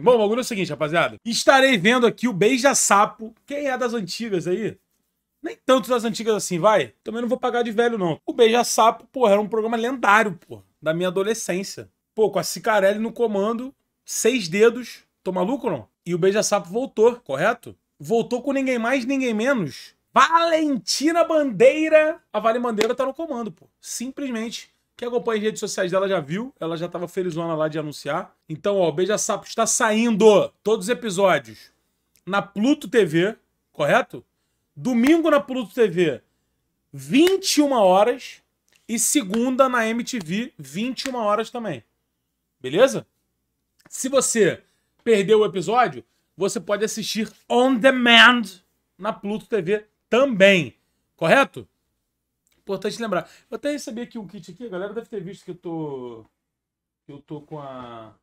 Bom, o bagulho é o seguinte, rapaziada. Estarei vendo aqui o Beija-Sapo. Quem é das antigas aí? Nem tanto das antigas assim, vai. Também não vou pagar de velho, não. O Beija-Sapo, porra, era um programa lendário, porra, da minha adolescência. Pô, com a Cicarelli no comando, 6 dedos. Tô maluco ou não? E o Beija-Sapo voltou, correto? Voltou com ninguém mais, ninguém menos. Valentina Bandeira. A Vale Bandeira tá no comando, pô. Simplesmente. Quem acompanha as redes sociais dela já viu. Ela já tava felizona lá de anunciar. Então, ó, o Beija-Sapo está saindo todos os episódios na Pluto TV, correto? Domingo na Pluto TV, 21 horas. E segunda na MTV, 21 horas também. Beleza? Se você perdeu o episódio, você pode assistir on demand na Pluto TV também. Correto? Importante lembrar. Eu até recebi aqui um kit aqui. A galera deve ter visto que eu tô com a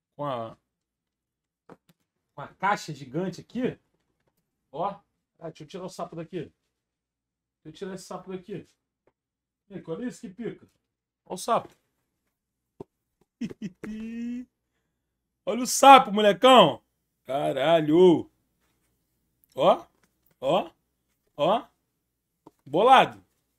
caixa gigante aqui. Ó. Ah, deixa eu tirar o sapo daqui. Deixa eu tirar esse sapo daqui. Olha isso que pica. Olha o sapo. Olha o sapo, molecão. Caralho. Ó. Ó. Ó. Bolado.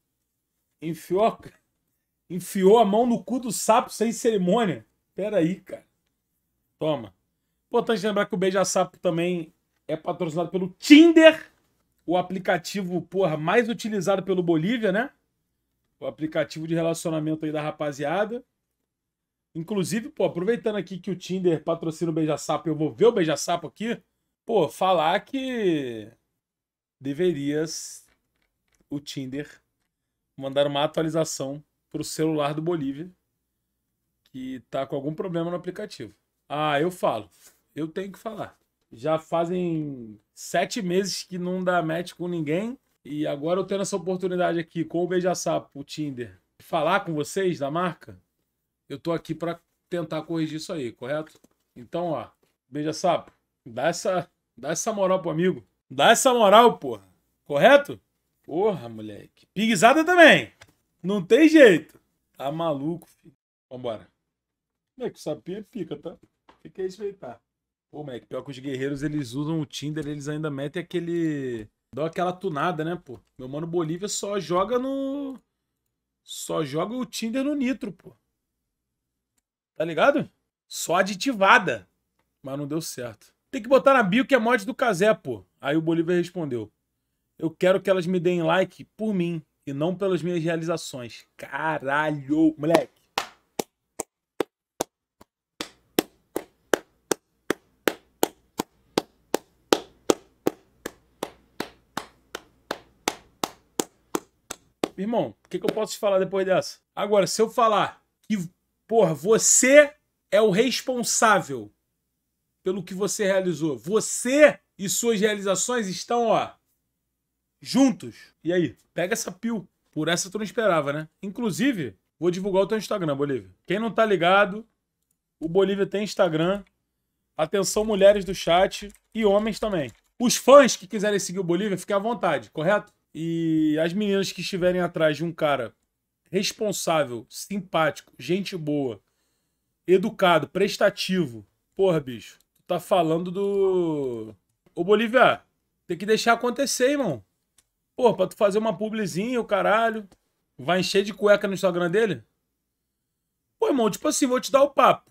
Enfiou a mão no cu do sapo sem cerimônia. Pera aí, cara. Toma. Importante lembrar que o Beija-Sapo também é patrocinado pelo Tinder. O aplicativo, porra, mais utilizado pelo Bolívia, né? O aplicativo de relacionamento aí da rapaziada. Inclusive, pô, aproveitando aqui que o Tinder patrocina o Beija-Sapo, eu vou ver o Beija-Sapo aqui. Pô, falar que deverias o Tinder mandar uma atualização pro celular do Bolívia que tá com algum problema no aplicativo. Ah, eu falo. Eu tenho que falar. Já fazem 7 meses que não dá match com ninguém. E agora eu tendo essa oportunidade aqui com o Beija-Sapo, o Tinder, falar com vocês da marca, eu tô aqui pra tentar corrigir isso aí, correto? Então, ó, Beija-Sapo, dá essa moral pro amigo. Dá essa moral, porra. Correto? Porra, moleque. Piguizada também. Não tem jeito. Tá maluco, filho. Vambora. Moleque, o sapinho é pica, tá? Tem que respeitar. Pô, moleque, pior que os guerreiros, eles usam o Tinder, eles ainda metem aquele... Dão aquela tunada, né, pô? Meu mano Bolívia só joga no... Só joga o Tinder no nitro, pô. Tá ligado? Só aditivada. Mas não deu certo. Tem que botar na bio que é mod do Cazé, pô. Aí o Bolívia respondeu: eu quero que elas me deem like por mim e não pelas minhas realizações. Caralho, moleque. Irmão, o que eu posso te falar depois dessa? Agora, se eu falar que, porra, você é o responsável pelo que você realizou. Você e suas realizações estão, ó, juntos. E aí? Pega essa pio. Por essa tu não esperava, né? Inclusive, vou divulgar o teu Instagram, Bolívia. Quem não tá ligado, o Bolívia tem Instagram. Atenção, mulheres do chat e homens também. Os fãs que quiserem seguir o Bolívia, fiquem à vontade, correto? E as meninas que estiverem atrás de um cara responsável, simpático, gente boa, educado, prestativo. Porra, bicho, tu tá falando do... Ô, Bolívia, tem que deixar acontecer, irmão. Porra, pra tu fazer uma publizinha, o caralho. Vai encher de cueca no Instagram dele? Pô, irmão, tipo assim, vou te dar o papo.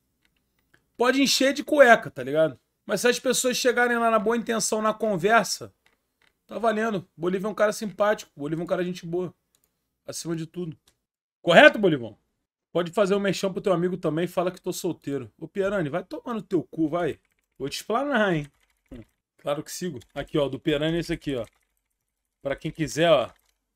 Pode encher de cueca, tá ligado? Mas se as pessoas chegarem lá na boa intenção, na conversa, tá valendo. Bolívia é um cara simpático. Bolívia é um cara gente boa. Acima de tudo. Correto, Bolivão? Pode fazer um mexão pro teu amigo também e fala que tô solteiro. Ô, Pierani, vai tomar no teu cu, vai. Vou te explanar, hein? Claro que sigo. Aqui, ó, do Pierani é esse aqui, ó. Pra quem quiser, ó.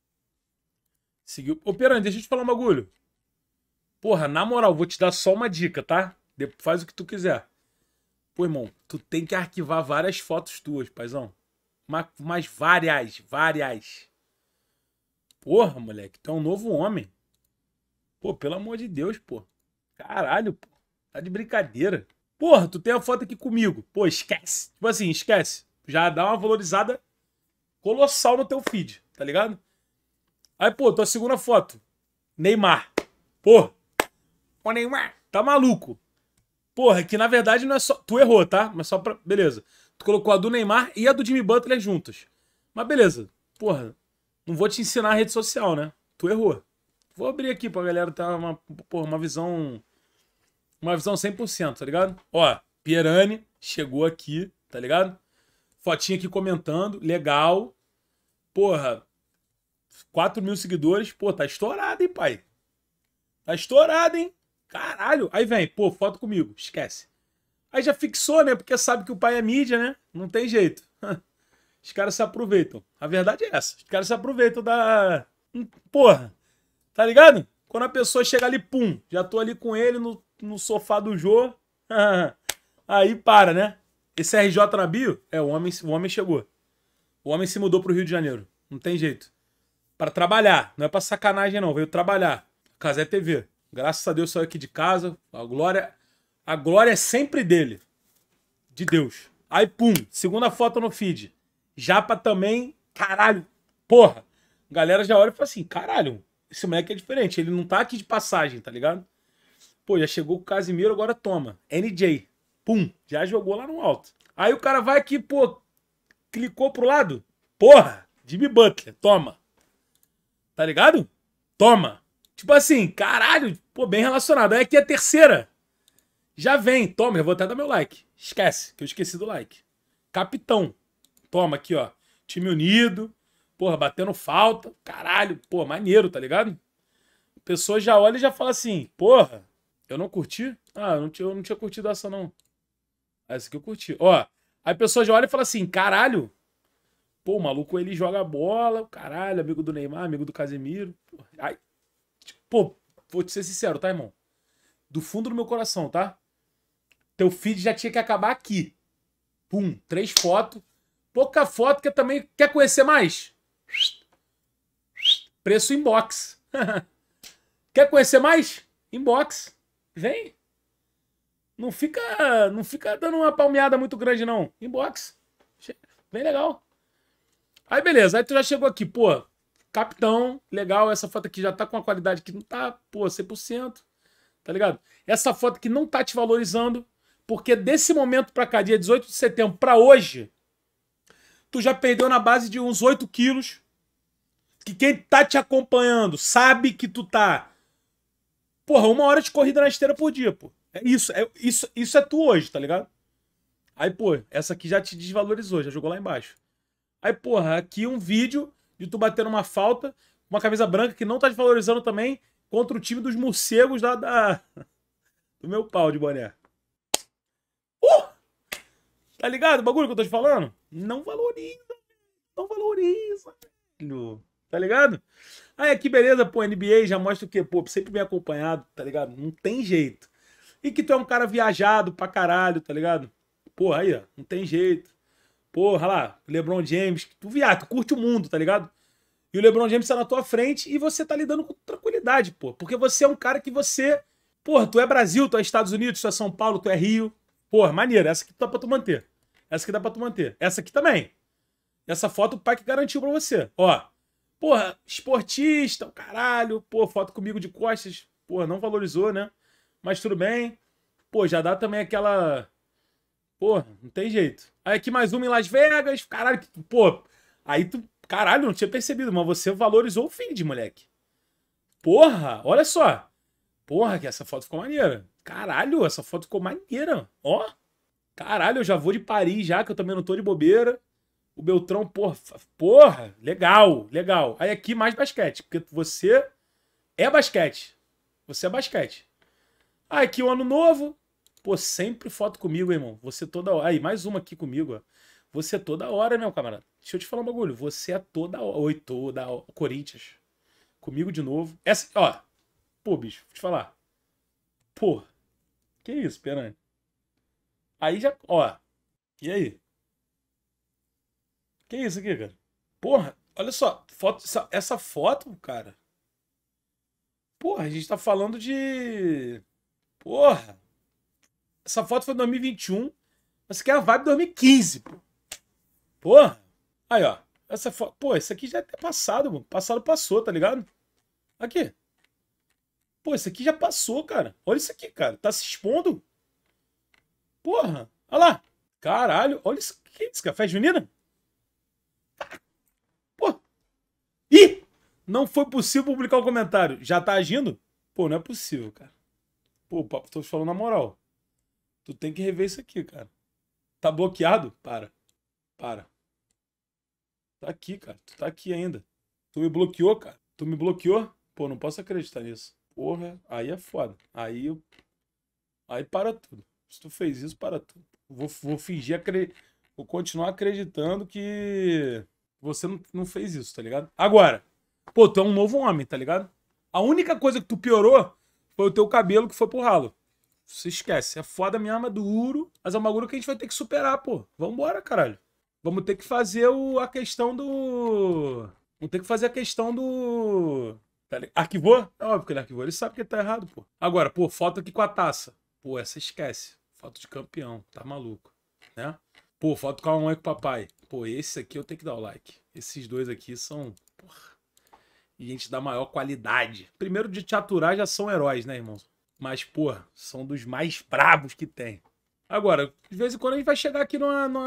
Seguiu. Ô, Pierani, deixa eu te falar um bagulho. Porra, na moral, vou te dar só uma dica, tá? Faz o que tu quiser. Pô, irmão, tu tem que arquivar várias fotos tuas, paizão. Mas várias. Porra, moleque, tu é um novo homem. Pô, pelo amor de Deus, pô. Caralho, pô. Tá de brincadeira. Porra, tu tem a foto aqui comigo. Pô, esquece. Tipo assim, esquece. Já dá uma valorizada colossal no teu feed, tá ligado? Aí, pô, tua segunda foto. Neymar. Pô. Ô, Neymar. Tá maluco. Porra, que na verdade não é só... Tu errou, tá? Mas só pra... Beleza. Tu colocou a do Neymar e a do Jimmy Butler juntas. Mas beleza. Porra, não vou te ensinar a rede social, né? Tu errou. Vou abrir aqui pra galera ter uma visão... Uma visão 100%, tá ligado? Ó, Pierani chegou aqui, tá ligado? Fotinha aqui comentando. Legal. Porra, 4 mil seguidores. Pô, tá estourado, hein, pai? Tá estourado, hein? Caralho. Aí vem, pô, foto comigo. Esquece. Aí já fixou, né? Porque sabe que o pai é mídia, né? Não tem jeito. Os caras se aproveitam. A verdade é essa. Os caras se aproveitam da... Porra. Tá ligado? Quando a pessoa chega ali, pum. Já tô ali com ele no sofá do Jô. Aí para, né? Esse RJ na bio, o homem chegou. O homem se mudou pro Rio de Janeiro. Não tem jeito. Pra trabalhar. Não é pra sacanagem, não. Veio trabalhar. Casé TV. Graças a Deus saiu aqui de casa. A glória é sempre dele. De Deus. Aí, pum. Segunda foto no feed. Japa também. Caralho. Porra. A galera já olha e fala assim, caralho. Esse moleque é diferente. Ele não tá aqui de passagem, tá ligado? Pô, já chegou com o Casimiro, agora toma. NJ. Pum. Já jogou lá no alto. Aí o cara vai aqui, pô. Clicou pro lado. Porra. Jimmy Butler. Toma. Tá ligado? Toma. Tipo assim, caralho. Pô, bem relacionado. Aí aqui é a terceira. Já vem. Toma, eu vou até dar meu like. Esquece, que eu esqueci do like. Capitão. Toma aqui, ó. Time unido. Porra, batendo falta. Caralho. Pô, maneiro, tá ligado? A pessoa já olha e já fala assim, porra, eu não curti? Ah, eu não tinha curtido essa, não. Essa aqui eu curti. Ó, aí a pessoa já olha e fala assim, caralho. Pô, o maluco, ele joga bola. Caralho, amigo do Neymar, amigo do Casemiro. Aí, pô, vou te ser sincero, tá, irmão? Do fundo do meu coração, tá? Teu feed já tinha que acabar aqui. Pum, 3 fotos. Pouca foto, que também quer conhecer mais? Preço inbox. Quer conhecer mais? Inbox. Vem. Não fica dando uma palmeada muito grande, não. Inbox. Bem legal. Aí, beleza. Aí tu já chegou aqui, pô. Capitão, legal. Essa foto aqui já tá com uma qualidade que não tá, pô, 100%. Tá ligado? Essa foto aqui não tá te valorizando. Porque desse momento pra cá, dia 18 de setembro, pra hoje, tu já perdeu na base de uns 8 quilos. Que quem tá te acompanhando sabe que tu tá... Porra, 1 hora de corrida na esteira por dia, pô. Isso é tu hoje, tá ligado? Aí, pô, essa aqui já te desvalorizou, já jogou lá embaixo. Aí, porra, aqui um vídeo de tu batendo uma falta, uma camisa branca que não tá te valorizando também, contra o time dos morcegos do meu pau de boné. Tá ligado o bagulho que eu tô te falando? Não valoriza. Não valoriza, velho. Tá ligado? Aí aqui, beleza, pô, NBA já mostra o quê? Pô, sempre bem acompanhado, tá ligado? Não tem jeito. E que tu é um cara viajado pra caralho, tá ligado? Porra, aí, ó, não tem jeito. Porra, lá, LeBron James, tu viaja, tu curte o mundo, tá ligado? E o LeBron James tá na tua frente e você tá lidando com tranquilidade, pô. Porque você é um cara que você... Porra, tu é Brasil, tu é Estados Unidos, tu é São Paulo, tu é Rio. Porra, maneiro, essa aqui dá pra tu manter. Essa aqui dá pra tu manter. Essa aqui também. Essa foto o pai que garantiu pra você. Ó, porra, esportista, caralho. Pô, foto comigo de costas. Porra, não valorizou, né? Mas tudo bem. Pô, já dá também aquela... Porra, não tem jeito. Aí aqui mais uma em Las Vegas. Caralho, pô. Aí tu... Caralho, não tinha percebido, mas você valorizou o feed, moleque. Porra, olha só. Porra, que essa foto ficou maneira. Caralho, essa foto ficou maneira. Ó. Caralho, eu já vou de Paris já, que eu também não tô de bobeira. O Beltrão, porra, legal, legal. Aí aqui mais basquete, porque você é basquete. Você é basquete. Aí aqui o ano novo. Pô, sempre foto comigo, irmão. Você toda hora. Aí, mais uma aqui comigo, ó. Você toda hora, meu camarada. Deixa eu te falar um bagulho. Você é toda hora. Oi, toda hora. Corinthians. Comigo de novo. Essa, ó. Pô, bicho, vou te falar. Pô. Que isso, Perani? Aí já, ó. E aí? Que isso aqui, cara? Porra, olha só. Essa foto, cara. Porra, a gente tá falando de... Porra. Essa foto foi em 2021. Mas que é a vibe de 2015, pô. Porra. Aí, ó. Essa foto... Pô, isso aqui já é até passado, mano. Passado passou, tá ligado? Aqui. Pô, isso aqui já passou, cara. Olha isso aqui, cara. Tá se expondo. Porra, olha lá. Caralho, olha isso. O que é isso, cara? Festa junina? Pô. Ih! Não foi possível publicar o comentário. Já tá agindo? Pô, não é possível, cara. Pô, papo, tô te falando na moral. Tu tem que rever isso aqui, cara. Tá bloqueado? Para. Tá aqui, cara. Tu tá aqui ainda. Tu me bloqueou, cara. Tu me bloqueou? Pô, não posso acreditar nisso. Porra, aí é foda. Aí para tudo. Se tu fez isso, para tudo. Vou fingir, vou continuar acreditando que você não fez isso, tá ligado? Agora, pô, tu é um novo homem, tá ligado? A única coisa que tu piorou foi o teu cabelo que foi pro ralo. Você esquece. É foda mesmo, é duro. Mas é um bagulho que a gente vai ter que superar, pô. Vambora, caralho. Vamos ter que fazer a questão do... Vamos ter que fazer a questão do... Arquivou? É óbvio que ele arquivou. Ele sabe que ele tá errado, pô. Agora, pô, foto aqui com a taça. Pô, essa esquece. Foto de campeão. Tá maluco. Né? Pô, foto com a mamãe e com o papai. Pô, esse aqui eu tenho que dar o like. Esses dois aqui são... Porra. E gente da maior qualidade. Primeiro de te aturar já são heróis, né, irmão? Mas, porra, são dos mais brabos que tem. Agora, de vez em quando a gente vai chegar aqui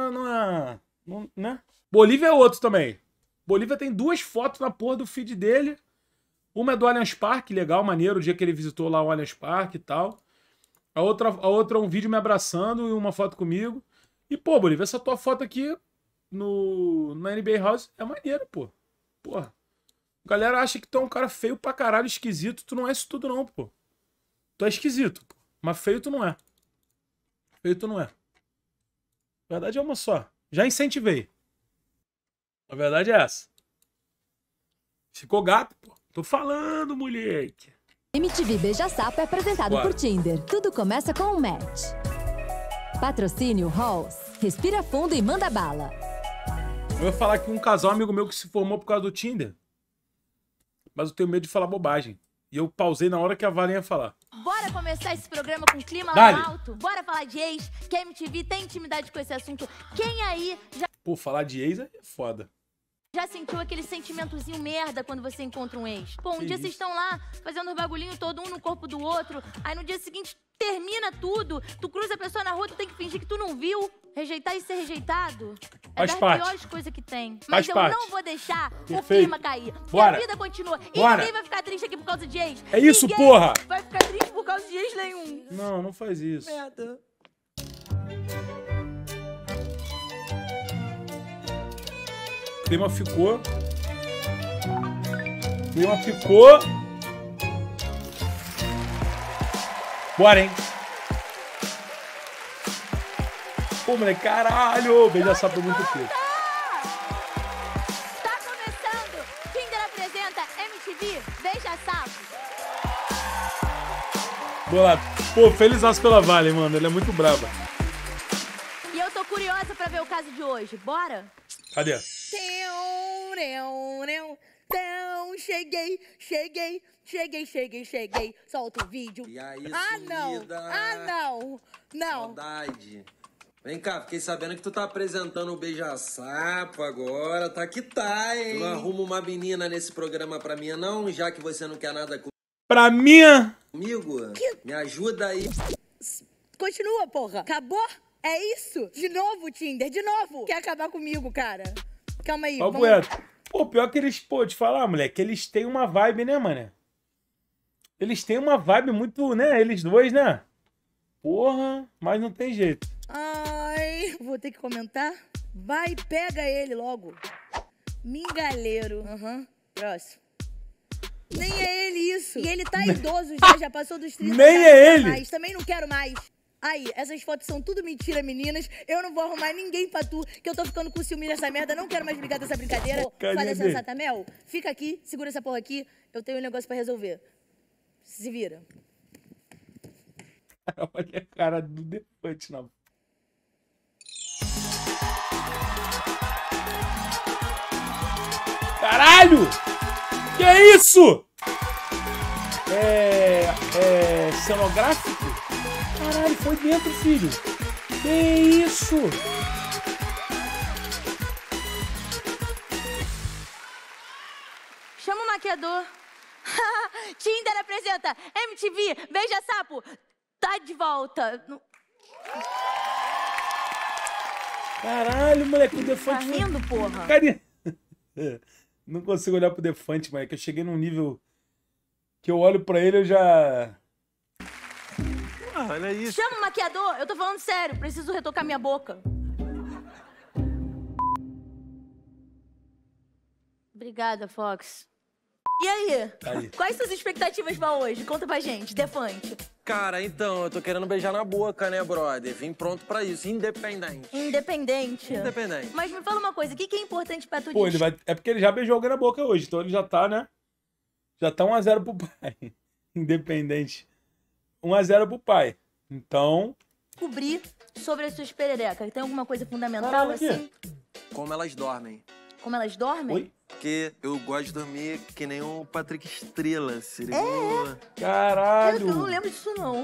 né? Bolívia é outro também. Bolívia tem 2 fotos na porra do feed dele. Uma é do Allianz Parque, legal, maneiro, o dia que ele visitou lá o Allianz Parque e tal. A outra é um vídeo me abraçando e uma foto comigo. E, pô, Bolívia, essa tua foto aqui na NBA House é maneira, pô. Porra. A galera acha que tu é um cara feio pra caralho, esquisito. Tu não é isso tudo não, pô. Tu é esquisito, pô. Mas feio tu não é. Feio tu não é. A verdade é uma só. Já incentivei. A verdade é essa. Ficou gato, pô. Tô falando, moleque. MTV Beija Sapo é apresentado por Tinder. Tudo começa com um match. Patrocínio Halls. Respira fundo e manda bala. Eu ia falar que um casal amigo meu que se formou por causa do Tinder. Mas eu tenho medo de falar bobagem. E eu pausei na hora que a Valen ia falar. Bora começar esse programa com clima lá no alto? Bora falar de ex, que a MTV tem intimidade com esse assunto. Quem aí já... Pô, falar de ex é foda. Já sentiu aquele sentimentozinho merda quando você encontra um ex? Pô, um dia vocês estão lá fazendo os bagulhinhos todo um no corpo do outro, aí no dia seguinte termina tudo, tu cruza a pessoa na rua, tu tem que fingir que tu não viu. Rejeitar e ser rejeitado é das piores coisas que tem. Mas eu não vou deixar o clima cair. Bora. A vida continua. E Bora. ninguém vai ficar triste aqui por causa de ex. É isso, ninguém porra! vai ficar triste por causa de ex nenhum. Não, não faz isso. Merda. O clima ficou. Bora, hein? Pô, moleque, caralho! Beija Sapo é muito feio. Tá começando! Tinder apresenta MTV Beija Sapo. Bolado. Pô, felizaço pela Valen, mano. Ele é muito braba. E eu tô curiosa pra ver o caso de hoje. Bora? Cadê? Cheguei. Solta o vídeo. E aí, não. Saudade. Vem cá, fiquei sabendo que tu tá apresentando o Beija Sapo agora. Tá que tá, hein? Tu não arruma uma menina nesse programa pra mim, não? Já que você não quer nada Pra mim? comigo? Me ajuda aí. Continua, porra. Acabou? É isso? De novo, Tinder, de novo. Quer acabar comigo, cara? Calma aí, Ó, pô, pior que eles, pô, te falar, moleque, eles têm uma vibe, né, mano? Eles têm uma vibe muito, né, eles dois, né? Porra, mas não tem jeito. Ai, vou ter que comentar. Vai, pega ele logo. Mingaleiro. Próximo. Nem é ele isso. E ele tá idoso já passou dos 30. Nem é ele. Mas também não quero mais. Aí, essas fotos são tudo mentira, meninas. Eu não vou arrumar ninguém pra tu, que eu tô ficando com ciúme nessa merda. Não quero mais brigar dessa brincadeira. Fala sensata, Mel. Fica aqui, segura essa porra aqui. Eu tenho um negócio pra resolver. Se vira. Olha a cara do Defante na... Caralho! Que é isso? É cenográfico? Caralho, foi dentro, filho. Que isso? Chama o maquiador. Tinder apresenta MTV Beija Sapo. Tá de volta. Caralho, moleque, o Tá Defante... rindo, porra? Carinha. Não consigo olhar pro Defante, moleque. Eu cheguei num nível que eu olho pra ele, eu já... Olha isso. Chama o maquiador, eu tô falando sério, preciso retocar minha boca. Obrigada, Fox. E aí? Quais suas expectativas pra hoje? Conta pra gente, Defante. Cara, então, eu tô querendo beijar na boca, né, brother? Vim pronto pra isso, independente. Independente. Independente. Mas me fala uma coisa, o que é importante pra tu Pô, ele vai... É porque ele já beijou alguém na boca hoje, então ele já tá, né? Já tá 1-0 pro pai. Independente. 1-0 pro pai. Então... descobrir sobre as suas pererecas? Tem alguma coisa fundamental, Caralho, aqui. assim? Como elas dormem. Como elas dormem? Oi? Porque eu gosto de dormir que nem o Patrick Estrela, se ligou? Caralho. Eu não lembro disso, não.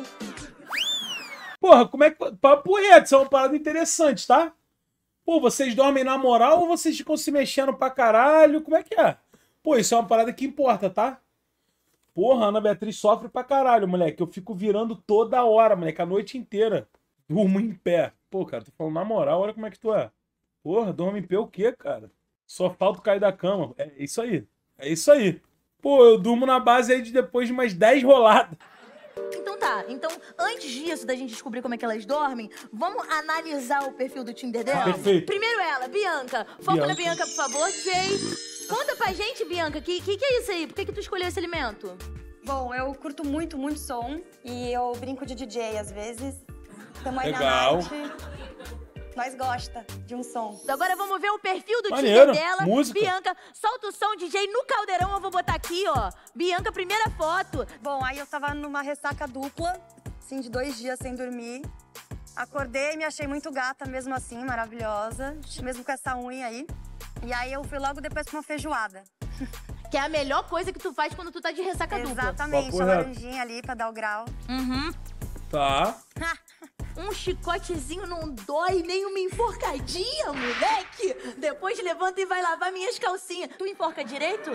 Porra, como é que... Papo reto, isso é uma parada interessante, tá? Pô, vocês dormem na moral ou vocês ficam se mexendo pra caralho? Como é que é? Pô, isso é uma parada que importa, tá? Porra, a Ana Beatriz sofre pra caralho, moleque. Eu fico virando toda hora, moleque, a noite inteira. Durmo em pé. Pô, cara, tô falando na moral, olha como é que tu é. Porra, dorme em pé o quê, cara? Só falta cair da cama. É isso aí. É isso aí. Pô, eu durmo na base aí de depois de umas 10 roladas. Então tá, então antes disso, da gente descobrir como é que elas dormem, vamos analisar o perfil do Tinder dela? Perfeito. Primeiro ela, Bianca. Foco na Bianca, por favor, Jay. Conta pra gente, Bianca, que é isso aí? Por que tu escolheu esse alimento? Bom, eu curto muito som e eu brinco de DJ às vezes. Tamo aí Legal. na night. Nós gosta de um som. Agora vamos ver o perfil do Maneiro. Tinder dela. Música. Bianca, solta o som, DJ, no caldeirão. Eu vou botar aqui, ó. Bianca, primeira foto. Bom, aí eu tava numa ressaca dupla, assim, de 2 dias sem dormir. Acordei, me achei muito gata mesmo assim, maravilhosa. Mesmo com essa unha aí. E aí eu fui logo depois pra uma feijoada. Que é a melhor coisa que tu faz quando tu tá de ressaca dupla. Exatamente, Papo a reto. laranjinha ali pra dar o grau. Uhum. Tá. Um chicotezinho não dói, nem uma enforcadinha, moleque. Depois levanta e vai lavar minhas calcinhas. Tu enforca direito?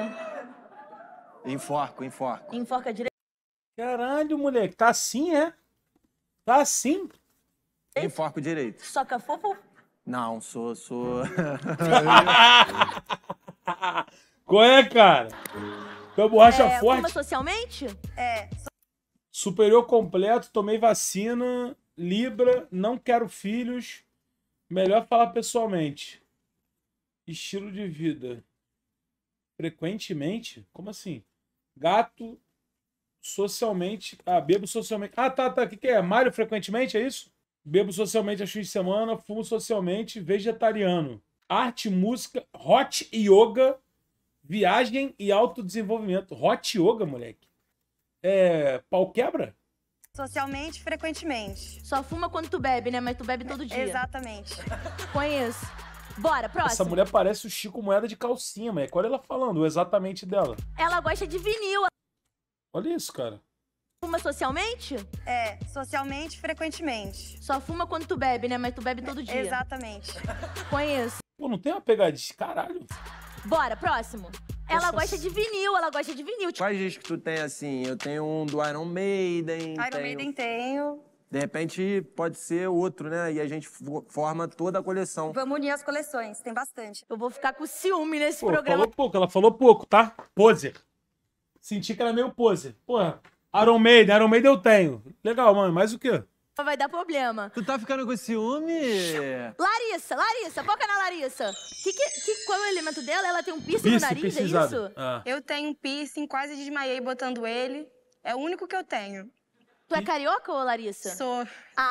Enforco. Enforca direito? Caralho, moleque. Tá assim, é? Tá assim? Enforco direito. Soca fofo? Não, sou... Qual é, cara? Tua borracha forte? Fuma socialmente? Superior completo, tomei vacina, Libra, não quero filhos, melhor falar pessoalmente. Estilo de vida. Frequentemente? Como assim? Gato, socialmente... Ah, bebo socialmente... Ah, tá. O que é? Malho frequentemente, é isso? Bebo socialmente aos fins de semana, fumo socialmente, vegetariano. Arte, música, hot yoga, viagem e autodesenvolvimento. Hot yoga, moleque. Pau quebra? Socialmente, frequentemente. Só fuma quando tu bebe, né? Mas tu bebe todo dia. Exatamente. Conheço. Bora, próximo. Essa mulher parece o Chico Moeda de calcinha, moleque. Olha ela falando, o exatamente dela. Ela gosta de vinil. Olha isso, cara. Fuma socialmente? Socialmente, frequentemente. Só fuma quando tu bebe, né? Mas tu bebe todo dia. Exatamente. Conheço. Pô, não tem uma pegadinha? Caralho. Bora, próximo. Ela gosta de vinil, ela gosta de vinil. Quais discos que tu tem, assim? Eu tenho um do Iron Maiden. Iron Maiden tenho. De repente, pode ser outro, né? E a gente forma toda a coleção. Vamos unir as coleções, tem bastante. Eu vou ficar com ciúme nesse Pô, programa. falou pouco, ela falou pouco, tá? Poser. Senti que era meio poser. Porra, Iron Maiden eu tenho. Legal, mano, mas o quê? Vai dar problema. Tu tá ficando com ciúme? Larissa, foca na Larissa. Qual é o elemento dela? Ela tem um piercing no nariz, é isso? Ah. Eu tenho um piercing, quase desmaiei botando ele. É o único que eu tenho. Tu é carioca ou Larissa? Sou.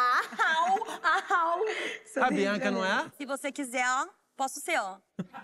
Sou A do Bianca Rio de não é? Janeiro. Se você quiser, ó, posso ser, ó.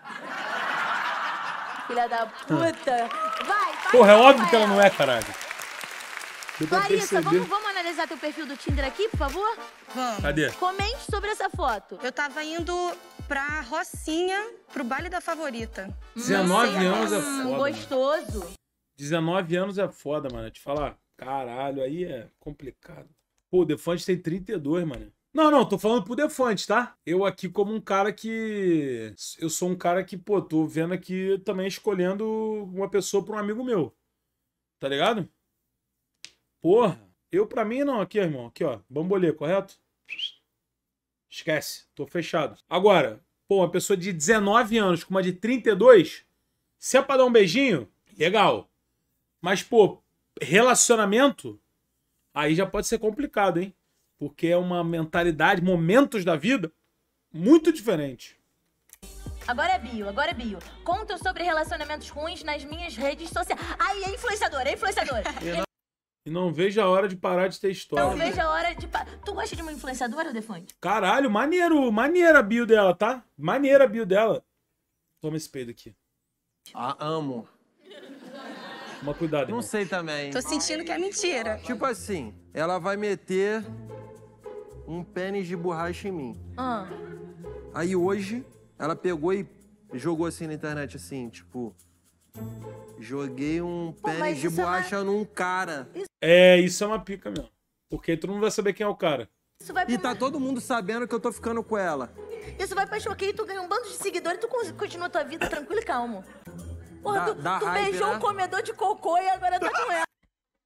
Filha da puta. Vai. Porra, é óbvio que ela não é, caralho. Deu pra Larissa, perceber. vamos analisar teu perfil do Tinder aqui, por favor? Vamos. Cadê? Comente sobre essa foto. Eu tava indo pra Rocinha, pro baile da favorita. 19 anos é foda, mano. Gostoso. 19 anos é foda, mano. Te falar, caralho, aí é complicado. Pô, o Defante tem 32, mano. Não, tô falando pro Defante, tá? Eu aqui como um cara que... Eu sou um cara que, pô, tô vendo aqui também escolhendo uma pessoa pra um amigo meu. Tá ligado? Porra, eu pra mim não. Aqui, irmão. Aqui, ó. Bambolê, correto? Esquece, tô fechado. Agora, pô, uma pessoa de 19 anos com uma de 32, se é pra dar um beijinho, legal. Mas, pô, relacionamento, aí já pode ser complicado, hein? Porque é uma mentalidade, momentos da vida muito diferentes. Agora é bio. Conto sobre relacionamentos ruins nas minhas redes sociais. Aí, é influenciadora. E não vejo a hora de parar de ter história. Não vejo a hora de... Tu gosta de uma influenciadora, Defante? Caralho, maneira a bio dela, tá? Maneira a bio dela. Toma esse peido aqui. Ah, amo. Toma cuidado, Não irmão. sei também. Tô sentindo que é mentira. Tipo assim, ela vai meter um pênis de borracha em mim. Aí hoje, ela pegou e jogou assim na internet, assim, tipo... Joguei um pênis de borracha num cara. É, isso é uma pica mesmo. Porque tu não vai saber quem é o cara. E tá todo mundo sabendo que eu tô ficando com ela. Isso vai pra choqueio, tu ganha um bando de seguidores, tu continua tua vida tranquilo e calmo. Porra, Dá tu hype, beijou né? um comedor de cocô e agora tá com ela.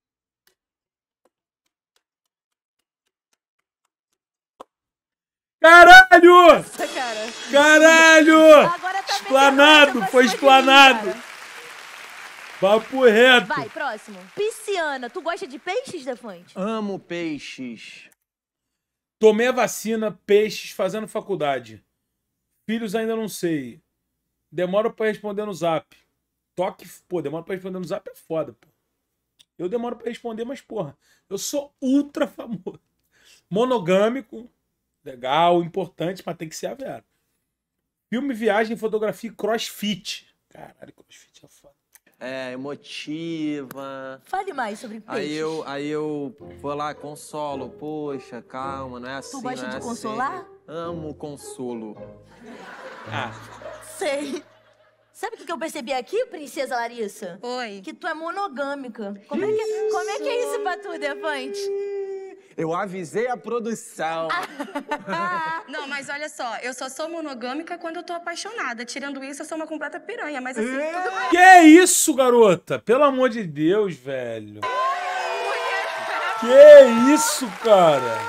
Caralho! Cara. Caralho! Agora tá Explanado, foi explanado. Papo reto. Vai, próximo. Pisciana, tu gosta de peixes, Defante? Amo peixes. Tomei a vacina, peixes, fazendo faculdade. Filhos ainda não sei. Demora pra responder no zap. Pô, demora pra responder no zap é foda, pô. Eu demoro pra responder, mas porra, eu sou ultra famoso. Monogâmico, legal, importante, mas tem que ser a vera. Filme, viagem, fotografia e crossfit. Caralho, crossfit é foda. É, emotiva. Fale mais sobre peixes. Aí eu vou lá, consolo. Poxa, calma, não é assim. Tu gosta não é de assim. consolar? Amo consolo. Sei. Sabe o que eu percebi aqui, princesa Larissa? Oi. Que tu é monogâmica. Como é que é isso pra tu, Defante? Eu avisei a produção. Não, mas olha só, eu só sou monogâmica quando eu tô apaixonada. Tirando isso, eu sou uma completa piranha, mas assim, tudo mais. Que isso, garota? Pelo amor de Deus, velho. Que isso, cara?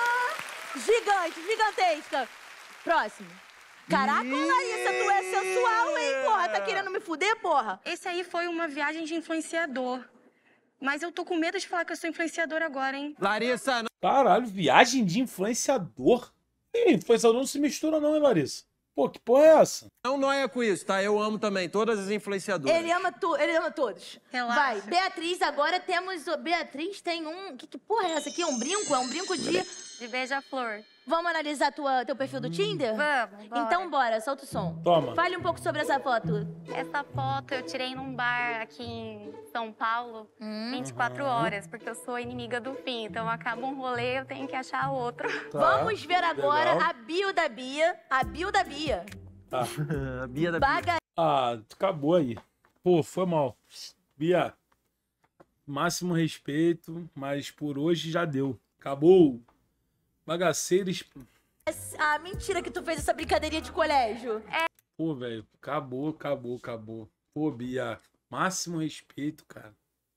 Gigantesca. Próximo. Caraca, Larissa, tu é sensual, hein, porra? Tá querendo me fuder, porra? Esse aí foi uma viagem de influenciador. Mas eu tô com medo de falar que eu sou influenciadora agora, hein? Larissa, não. Caralho, viagem de influenciador? Ih, influenciador não se mistura não, hein, Larissa? Pô, que porra é essa? Não noia com isso, tá? Eu amo também todas as influenciadoras. Ele ama todos. Relaxa. Vai, Beatriz, agora temos... Beatriz tem um... Que porra é essa aqui? É um brinco? É um brinco de... De beija-flor. Vamos analisar teu perfil do Tinder? Vamos, bora. Então bora, solta o som. Toma. Fale um pouco sobre essa foto. Essa foto eu tirei num bar aqui em São Paulo, 24 horas, porque eu sou inimiga do fim. Então acaba um rolê, eu tenho que achar outro. Tá, Vamos ver agora legal. a bio da Bia. A bio da Bia. Tá. A Bia da Baga... Ah, acabou aí. Pô, foi mal. Bia, máximo respeito, mas por hoje já deu. Acabou. Bagaceiros. Ah, mentira que tu fez essa brincadeirinha de colégio. Pô, velho, acabou. Pô, Bia, máximo respeito, cara.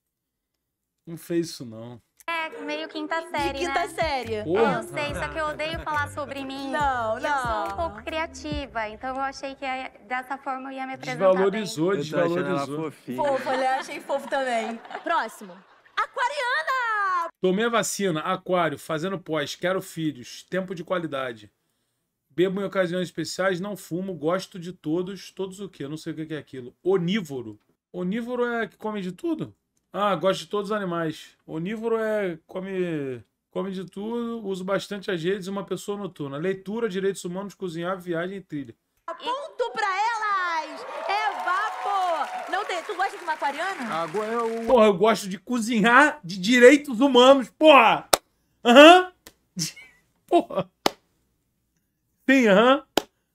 Não fez isso, não. É, meio quinta série, De quinta né? série. Porra. Eu sei, só que eu odeio falar sobre mim. Não, Eu sou um não. pouco criativa, então eu achei que dessa forma eu ia me apresentar Desvalorizou, Eu tô achando ela desvalorizou. fofinha. Fofo, né? Achei fofo também. Próximo. Aquariana! Tomei a vacina, aquário, fazendo pós, quero filhos, tempo de qualidade. Bebo em ocasiões especiais, não fumo, gosto de todos. Todos o quê? Eu não sei o que é aquilo. Onívoro. Onívoro é que come de tudo? Ah, gosto de todos os animais. Onívoro é come de tudo, uso bastante as redes, uma pessoa noturna. Leitura, direitos humanos, cozinhar, viagem e trilha. Ponto pra elas! É vapo! Não tem... Tu gosta de uma aquariana? Agora eu... Porra, eu gosto de cozinhar de direitos humanos, porra! Aham! Porra! Sim, aham!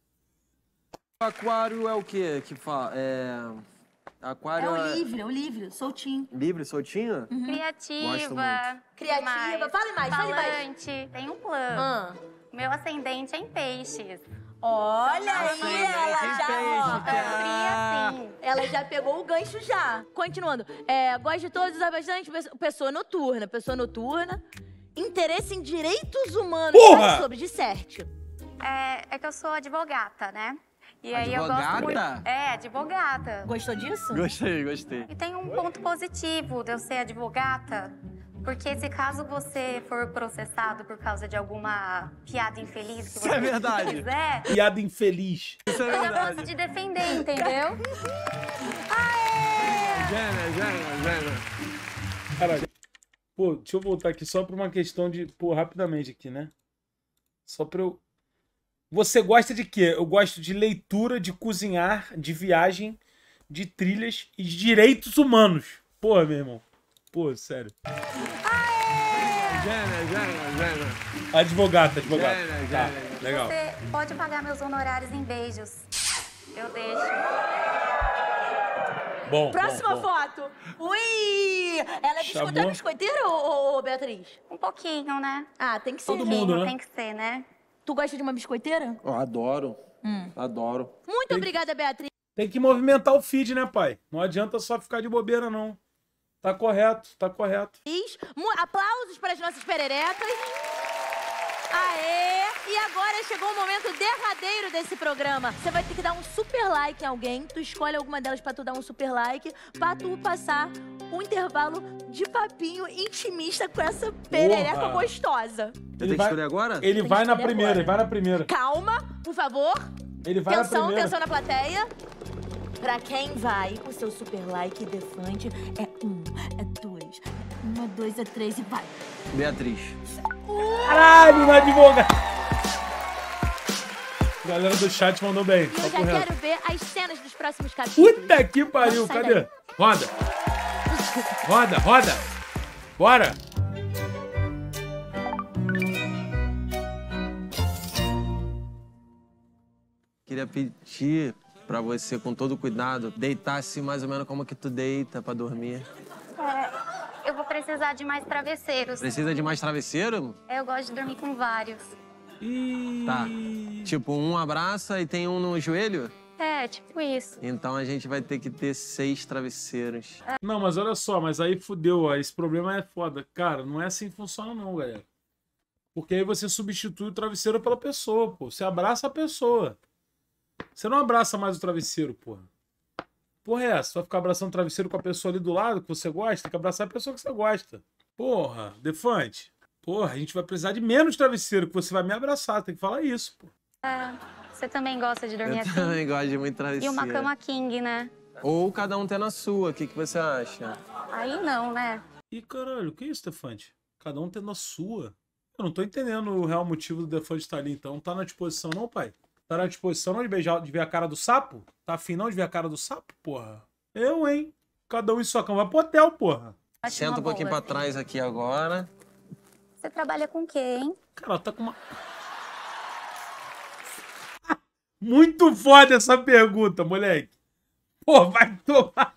Aquário é o quê que fala? Aquário É o livre, soltinho. livre, soltinho? bem. Gosto Criativa. Criativa. Fale mais. Falante. Tem um plano. Ah. Meu ascendente é em peixes. Olha aí, ela já... Fria, sim. Ela já pegou o gancho já. Continuando. Gosto de todos, é bastante pessoa noturna. Interesse em direitos humanos. Porra! Fale sobre, disserte. É que eu sou advogata, né? E aí advogata? eu gosto muito... É, advogata. Gostou disso? Gostei. E tem um ponto positivo de eu ser advogata, porque se caso você for processado por causa de alguma piada infeliz que você fizer... Piada infeliz. Isso é eu já verdade. posso te defender, entendeu? Gênia. Caralho. Pô, deixa eu voltar aqui só pra uma questão de... Pô, rapidamente aqui, né? Só pra eu... Você gosta de quê? Eu gosto de leitura, de cozinhar, de viagem, de trilhas e de direitos humanos. Porra, meu irmão. Pô, sério. Gênia. Advogata. Gênia. Tá, legal. Você pode pagar meus honorários em beijos. Eu deixo. Bom, Próxima bom. foto. Ui! Ela é biscoiteira, ô Beatriz? Um pouquinho, né? Ah, tem que ser. Todo mundo, né? Tem que ser, né? Tu gosta de uma biscoiteira? Eu adoro. Adoro. Muito obrigada, Beatriz. Tem que movimentar o feed, né, pai? Não adianta só ficar de bobeira, não. Tá correto. Aplausos para as nossas pererecas. Aê! E agora chegou o momento derradeiro desse programa. Você vai ter que dar um super like em alguém. Tu escolhe alguma delas pra tu dar um super like, pra tu passar um intervalo de papinho intimista com essa perereca gostosa. Eu tenho que escolher agora? Ele vai na primeira, agora. ele vai na primeira. Calma, por favor. Ele vai na primeira. Atenção na plateia. Pra quem vai, o seu super like defante é 1, é 2, 1, 2, é 3 e vai. Beatriz. Caralho, no advogado. Galera do chat mandou bem. E eu já quero ver as cenas dos próximos capítulos. Puta que pariu, Sai cadê? daí. Roda. Bora. Queria pedir pra você, com todo cuidado, deitar-se mais ou menos como que tu deita pra dormir. Eu vou precisar de mais travesseiros. Precisa de mais travesseiro? Eu gosto de dormir com vários. Tá. Tipo, um abraça e tem um no joelho? É, tipo isso. Então a gente vai ter que ter 6 travesseiros. Não, mas olha só, mas aí fudeu, ó. Esse problema é foda. Cara, não é assim que funciona não, galera. Porque aí você substitui o travesseiro pela pessoa, pô. Você abraça a pessoa. Você não abraça mais o travesseiro, porra. Porra é essa? Você vai ficar abraçando o travesseiro com a pessoa ali do lado que você gosta? Tem que abraçar a pessoa que você gosta. Porra, Defante. Porra, a gente vai precisar de menos travesseiro, que você vai me abraçar. Tem que falar isso, pô. Você também gosta de dormir Eu assim? também gosto de muito travesseiro. E uma cama king, né? Ou cada um tendo a sua. O que você acha? Aí não, né? Ih, caralho, o que é isso, Defante? Cada um tendo a sua. Eu não tô entendendo o real motivo do Defante estar ali, então. Não tá na disposição não, pai? Tá na disposição não de beijar, de ver a cara do sapo? Tá afim não de ver a cara do sapo, porra? Eu, hein? Cada um em sua cama. Vai pro hotel, porra. Acho Senta uma um pouquinho boa. pra trás aqui agora. Você trabalha com o quê, hein? Cara, ela tá com uma... Muito foda essa pergunta, moleque. Pô, vai tomar...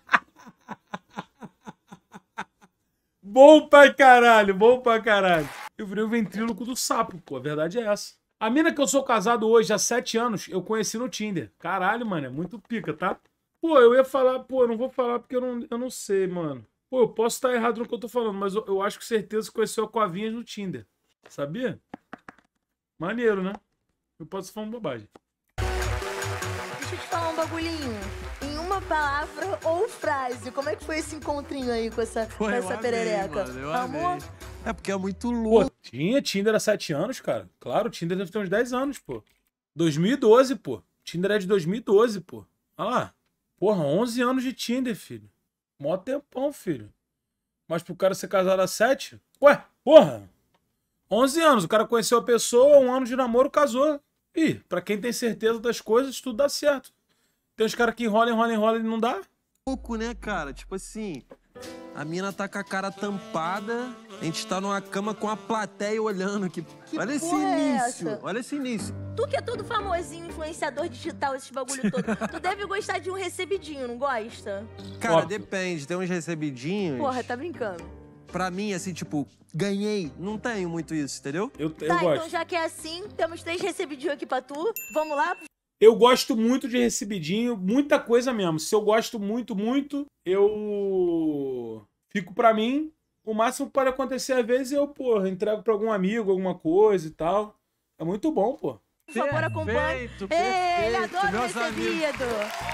Bom pra caralho. Eu virei o ventríloco do sapo, pô. A verdade é essa. A mina que eu sou casado hoje, há 7 anos, eu conheci no Tinder. Caralho, mano, é muito pica, tá? Pô, eu ia falar... Pô, eu não vou falar porque eu não sei, mano. Pô, eu posso estar errado no que eu tô falando, mas eu acho que certeza que conheceu a Coavinhas no Tinder. Sabia? Maneiro, né? Eu posso falar uma bobagem. Deixa eu te falar um bagulhinho. Em uma palavra ou frase, como é que foi esse encontrinho aí com essa perereca? Mano, eu Amor? amei. É porque é muito Pô, louco. tinha Tinder há 7 anos, cara. Claro, o Tinder deve ter uns 10 anos, pô. 2012, pô. Tinder é de 2012, pô. Olha lá. Porra, 11 anos de Tinder, filho. Mó tempão, filho. Mas pro cara ser casado há 7? Ué, porra. 11 anos. O cara conheceu a pessoa, 1 ano de namoro, casou. Ih, pra quem tem certeza das coisas, tudo dá certo. Tem uns caras que enrolam e não dá. Louco, né, cara? Tipo assim, a mina tá com a cara tampada, a gente tá numa cama com a plateia olhando aqui. Olha esse porra é início, essa? olha esse início. Tu que é todo famosinho, influenciador digital, esses bagulho todo. Tu deve gostar de um recebidinho, não gosta? Cara, Óbvio. depende, tem uns recebidinhos. Porra, tá brincando. Pra mim, assim, tipo, ganhei. Não tenho muito isso, entendeu? Eu Tá, gosto. então já que é assim, temos 3 recebidinhos aqui pra tu. Vamos lá? Eu gosto muito de recebidinho, muita coisa mesmo. Se eu gosto muito, eu fico pra mim. O máximo que pode acontecer às vezes eu, porra, entrego pra algum amigo, alguma coisa e tal. É muito bom, pô. Por favor, acompanhe. Ele adora o recebido.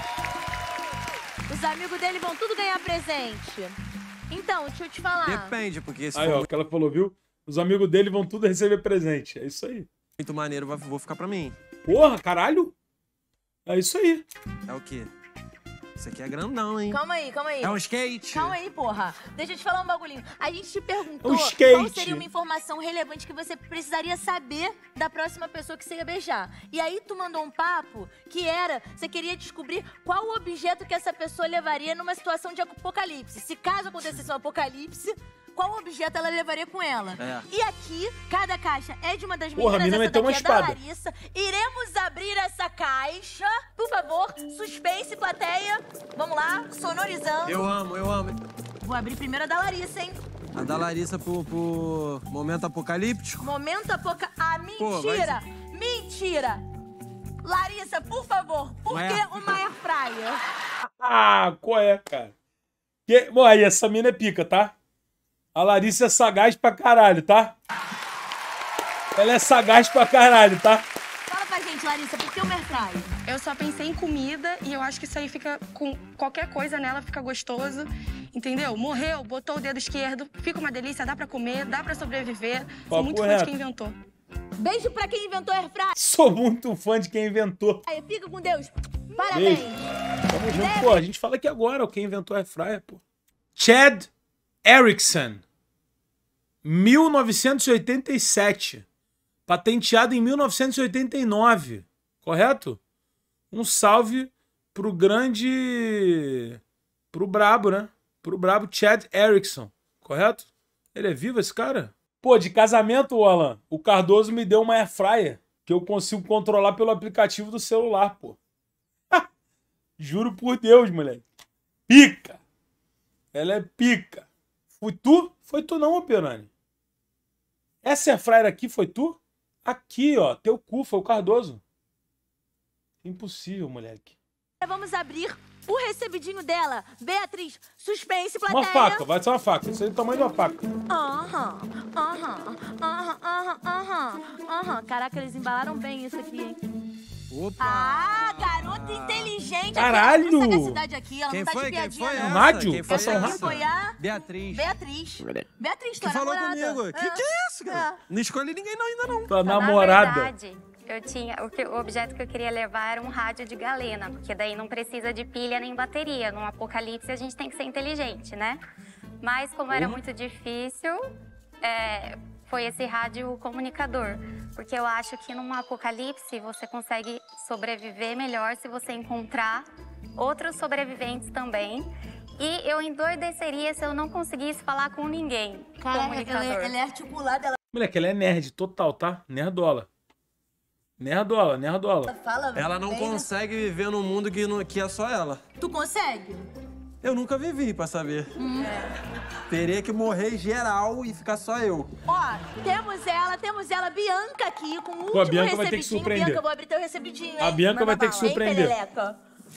Os amigos dele vão tudo ganhar presente. Então, deixa eu te falar. Depende, porque se Aí, ó, o que ela falou, viu? Os amigos dele vão tudo receber presente. É isso aí. muito maneiro, vou ficar pra mim. Porra, caralho. É isso aí. É o quê? Isso aqui é grandão, hein? Calma aí, calma aí. É um skate. Calma aí, porra. Deixa eu te falar um bagulhinho. A gente te perguntou Um skate. qual seria uma informação relevante que você precisaria saber da próxima pessoa que você ia beijar. E aí tu mandou um papo que era, você queria descobrir qual o objeto que essa pessoa levaria numa situação de apocalipse. Se caso acontecesse um apocalipse, qual objeto ela levaria com ela? É. E aqui, cada caixa é de uma das Porra, a meninas, mina essa meteu uma daqui é da espada. Larissa. Iremos abrir essa caixa. Por favor, suspense, plateia. Vamos lá, sonorizando. Eu amo. Vou abrir primeiro a da Larissa, hein? A da Larissa pro momento apocalíptico. Momento Ah, Pô, mentira! Mentira! Larissa, por favor, por Uma que air- uma air fryer? Ah, qual é, cara? Bom, aí, essa mina é pica, tá? A Larissa é sagaz pra caralho, tá? Ela é sagaz pra caralho, tá? Fala pra gente, Larissa, por que uma air fryer? Eu só pensei em comida e eu acho que isso aí fica com qualquer coisa nela, fica gostoso. Entendeu? Morreu, botou o dedo esquerdo, fica uma delícia, dá pra comer, dá pra sobreviver. Papo Sou muito fã reto. de quem inventou. Beijo pra quem inventou air fryer. Sou muito fã de quem inventou. Fica com Deus. Parabéns. Beijo. Tamo junto, pô. A gente fala aqui agora, quem inventou a air fryer, pô. Chad Erickson. 1987. Patenteado em 1989. Correto? Um salve pro grande... Pro brabo, né? Pro brabo Chad Erickson. Correto? Ele é vivo, esse cara? Pô, de casamento, Alan, o Cardoso me deu uma air fryer que eu consigo controlar pelo aplicativo do celular, pô. Juro por Deus, moleque. Pica. Ela é pica. Foi tu? Foi tu não, ô Perani. Essa air fryer aqui foi tu? Aqui, ó. Teu cu, foi o Cardoso. Impossível, moleque. Vamos abrir o recebidinho dela. Beatriz, suspense, plateia. Uma faca, vai ser uma faca. Isso aí é o tamanho de uma faca. Caraca, eles embalaram bem isso aqui, hein? Opa! Ah, garota inteligente. Caralho! Aqui, ela tem sagacidade aqui, ela Quem não tá foi? de Quem piadinha, foi não. essa? Nádio? Quem foi Passa um Essa rato. aqui foi a Beatriz. Beatriz, tua Que falou namorada. comigo. Que é isso, cara? Não escolhi ninguém ainda não. Tua namorada. Na verdade, o objeto que eu queria levar era um rádio de galena, porque daí não precisa de pilha nem bateria. Num apocalipse a gente tem que ser inteligente, né? Mas como era muito difícil, foi esse rádio comunicador. Porque eu acho que num apocalipse você consegue sobreviver melhor se você encontrar outros sobreviventes também. E eu endoideceria se eu não conseguisse falar com ninguém. Caraca, Comunicador. ela é articulada, ela Moleque, ela é nerd total, tá? Nerdola. Nerdola, nerdola. fala Ela não bem, consegue viver num mundo que é só ela. né? Tu consegue? Eu nunca vivi pra saber. Teria que morrer geral e ficar só eu. Ó, temos ela, Bianca aqui, com o último Pô, a Bianca vai ter que recebidinho. surpreender. Bianca, eu vou abrir teu recebidinho, hein? A Bianca vai ter que Hein, surpreender. Peleleca?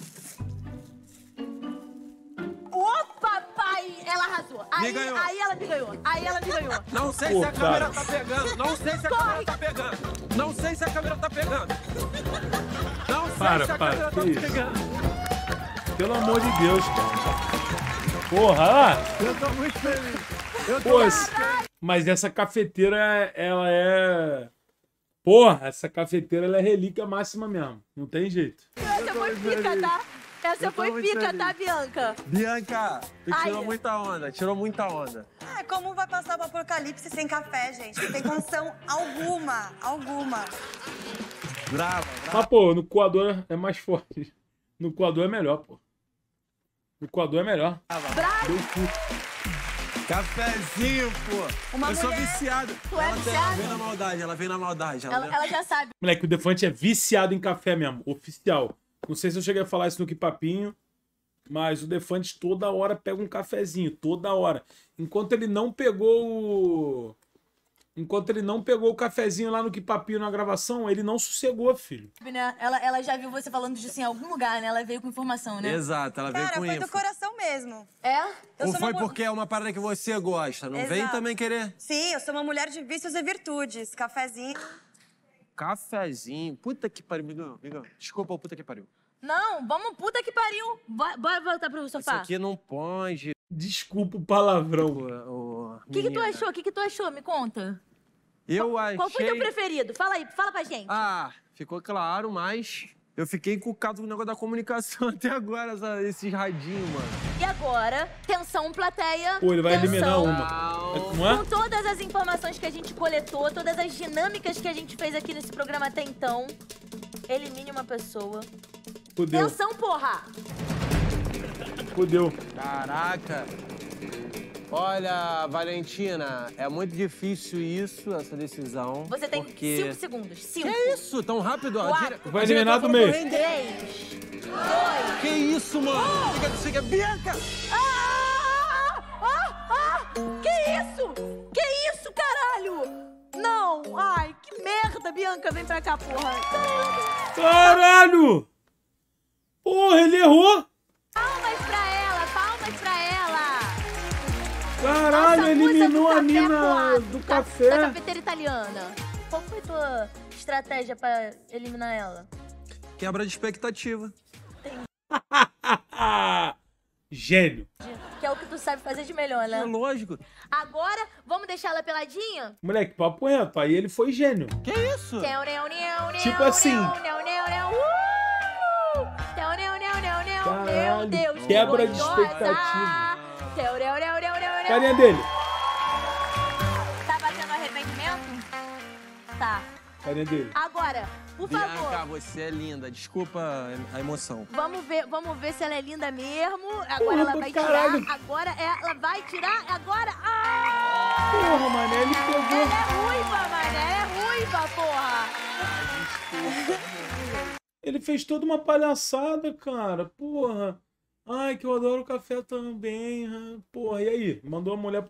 Opa, pai! Ela arrasou. Aí ganhou. ela me ganhou. Aí ela me ganhou. Não sei Pô, se a câmera cara. tá pegando. Não sei se a câmera tá pegando. Não sei se a câmera tá pegando. Não sei Para, se a para, câmera que tá isso? pegando. Pelo amor de Deus, cara. Porra, lá. Eu tô muito feliz. Eu tô... Pô, mas essa cafeteira, ela é... Porra, essa cafeteira, ela é relíquia máxima mesmo. Não tem jeito. Essa foi pica, tá? Essa foi muito pica, feliz. tá, Bianca? Bianca, tu tirou Ai. muita onda. Tirou muita onda. Como vai passar pro apocalipse sem café, gente? Não tem condição alguma. Brava, Mas, pô, no coador é mais forte. No coador é melhor, pô. No coador é melhor. Deu cu. Cafezinho, pô. Uma eu sou mulher- viciado. Tu é Ela viciado? vem na maldade, ela vem na maldade. Ela já sabe. Moleque, o Defante é viciado em café mesmo. Oficial. Não sei se eu cheguei a falar isso no Que Papinho, mas o Defante toda hora pega um cafezinho. Toda hora. Enquanto ele não pegou o cafezinho lá no Que Papinho na gravação, ele não sossegou, filho. Né? Ela já viu você falando disso em algum lugar, né? Ela veio com informação, né? Exato, ela veio Cara, com foi do info. coração mesmo. É? Eu Ou sou foi uma... porque é uma parada que você gosta? Não vem Exato. também querer? Sim, eu sou uma mulher de vícios e virtudes. Cafezinho. cafezinho. Puta que pariu, Migão. Desculpa, puta que pariu. Não, vamos, puta que pariu. Bora voltar pro sofá. Isso aqui não pode. Desculpa o palavrão. O que tu achou? O que tu achou? Me conta. Eu achei... Qual foi teu preferido? Fala aí, fala pra gente. Ah, ficou claro, mas eu fiquei encucado com o negócio da comunicação até agora, esses radinhos, mano. E agora, tensão, plateia. Pô, ele vai eliminar uma. Não é? Com todas as informações que a gente coletou, todas as dinâmicas que a gente fez aqui nesse programa até então, elimine uma pessoa. Fudeu. Tensão, porra! Fudeu. Caraca. Olha, Valentina, é muito difícil essa decisão. Você tem porque... 5 segundos. 5. Que isso? Tão rápido? Vai eliminar do meio. 3, 2... Que isso, mano? Fica, Bianca! Que isso? Que isso, caralho? Não! Ai, que merda, Bianca. Vem pra cá, porra. Caralho! Porra, ele errou! Palmas pra ela, palmas pra ela! Caralho, Nossa, eliminou musa a mina porra, do café. Da cafeteira italiana. Qual foi tua estratégia pra eliminar ela? Quebra de expectativa. Gênio. Que é o que tu sabe fazer de melhor, né? É lógico. Agora, vamos deixar ela peladinha? Moleque, papo reto. Aí ele foi gênio. Que isso? Tipo assim. Meu Deus. Quebra de expectativa. Carinha dele. Tá batendo arrependimento? Tá. Carinha dele. Agora, por favor. Bianca, você é linda. Desculpa a emoção. Vamos ver se ela é linda mesmo. Agora Porra, ela vai caralho. tirar. Agora ela vai tirar. Agora. Porra, mané, ele pegou. Ela é ruiva, mané. Ela é ruiva, porra. Ele fez toda uma palhaçada, cara. Porra. Ai, que eu adoro café também. Porra, e aí? Mandou a mulher...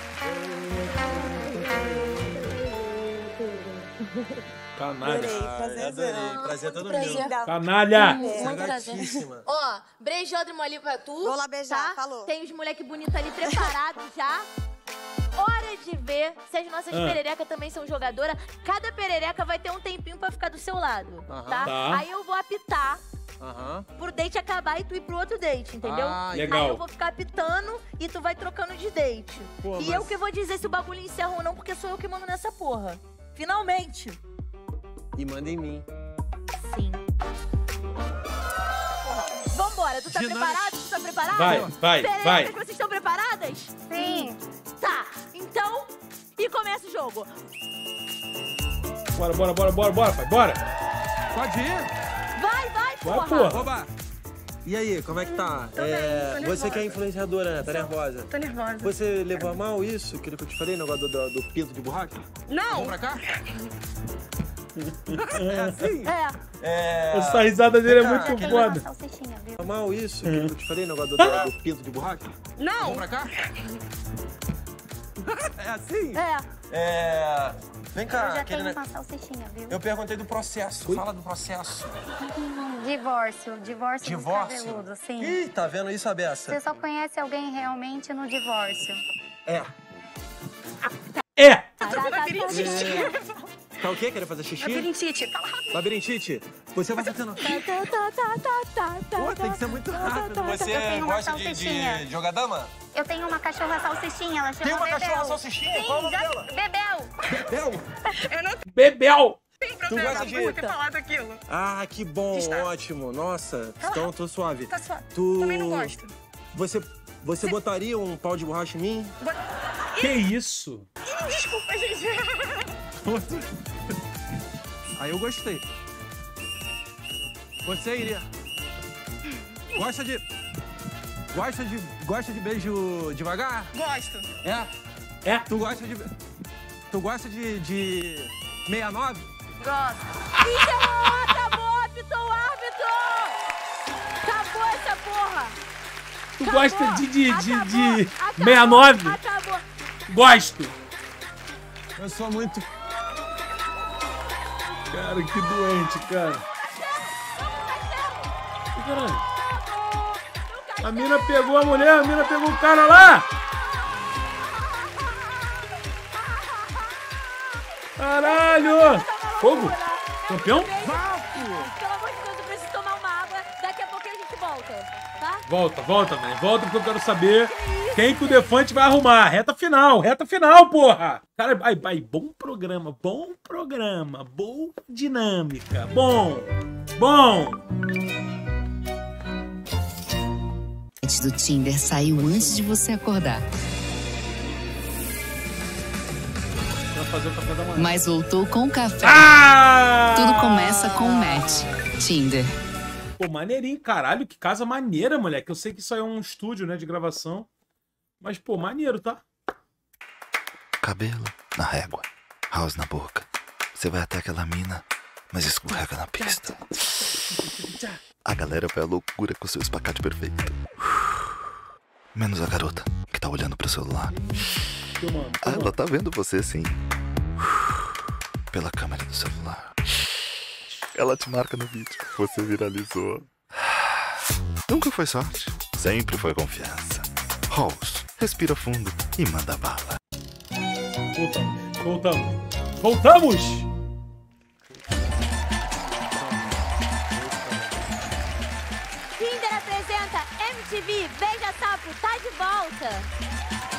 Canalha. Adorei. Prazer todo mundo. Canalha. Muito prazer. Ó, beijódromo ali pra tu. Vou lá beijar, tá? falou. Tem os moleque bonitos ali preparados já. Hora de ver se as nossas pererecas também são jogadoras. Cada perereca vai ter um tempinho pra ficar do seu lado, tá? Aí eu vou apitar pro date acabar e tu ir pro outro date, entendeu? Legal. Aí eu vou ficar apitando e tu vai trocando de date. Pô, e eu que vou dizer se o bagulho encerra ou não, porque sou eu que mando nessa porra. Finalmente. E manda em mim. Sim. Vambora, tu tá preparado? Tu tá preparado? Vai. Pererecas, vocês estão preparadas? Sim. Tá, então, e começa o jogo. Bora, pai, bora. Pode ir. Vai, porra. Oba. E aí, como é que tá? Tô bem, tô você que é influenciadora, né? Tá nervosa? Tô nervosa. Você levou a mal isso? Aquilo que eu te falei, o negócio do pinto de borracha? Não! Vamos pra cá? É assim? Essa risada dele é muito foda. Salsichinha, viu? Mal isso? Aquilo que eu te falei, o negócio do pinto de borracha? Não! Vamos pra cá? É assim? Vem Eu cá, já tenho uma salsichinha, viu? eu perguntei do processo. Fala do processo. Divórcio. Divórcio dos cabeludos, sim. Ih, tá vendo isso, Abessa? Você só conhece alguém realmente no divórcio. Tá o quê? Quer fazer xixi? Labirintite, fala rápido. Labirintite? Você vai fazendo... Pô, tem que ser muito rápido. Você Eu tenho uma gosta salsichinha. de jogar dama? Eu tenho uma cachorra salsichinha, ela chama Tem uma Bebel. cachorra salsichinha? Sim, Qual o nome já... dela? Bebel. Bebel? Eu não Bebel. tenho Tu problema gosta de... por ter falado aquilo. Ah, que bom, Está. ótimo. Nossa, então tô suave. Tá suave. Tu... Também não gosto. Você botaria um pau de borracha em mim? Que isso? Desculpa, gente. Aí eu gostei. Você iria... Gosta de beijo devagar? Gosto. É? Tu gosta de 69? Gosto. Encerrou, acabou, apitou o árbitro. Acabou essa porra. Tu gosta de Acabou. 69? Acabou. Gosto. Eu sou muito... Cara, que doente, cara. Caralho. A mina pegou a mulher, a mina pegou o cara lá. Caralho. Fogo. Campeão? Pelo amor de Deus, eu preciso tomar uma água. Daqui a pouquinho a gente volta, tá? Volta, man. Volta porque eu quero saber quem que o Defante vai arrumar. Reta final, porra. Cara, bom programa, boa dinâmica, bom. Do Tinder saiu antes de você acordar. Vai fazer o café da manhã. Mas voltou com o café. Ah! Tudo começa com o Match. Tinder. Pô, maneirinho, caralho, que casa maneira, moleque. Eu sei que isso aí é um estúdio, né, de gravação. Mas, pô, maneiro, tá? Cabelo na régua, house na boca. Você vai até aquela mina, mas escorrega na pista. A galera vai à loucura com seu espacate perfeito. Menos a garota, que tá olhando pro celular. Ela tá vendo você, sim. Pela câmera do celular. Ela te marca no vídeo. Você viralizou. Nunca foi sorte. Sempre foi confiança. Halls, respira fundo e manda bala. Voltamos! Tinder apresenta MTV Beija Sapo, tá de volta!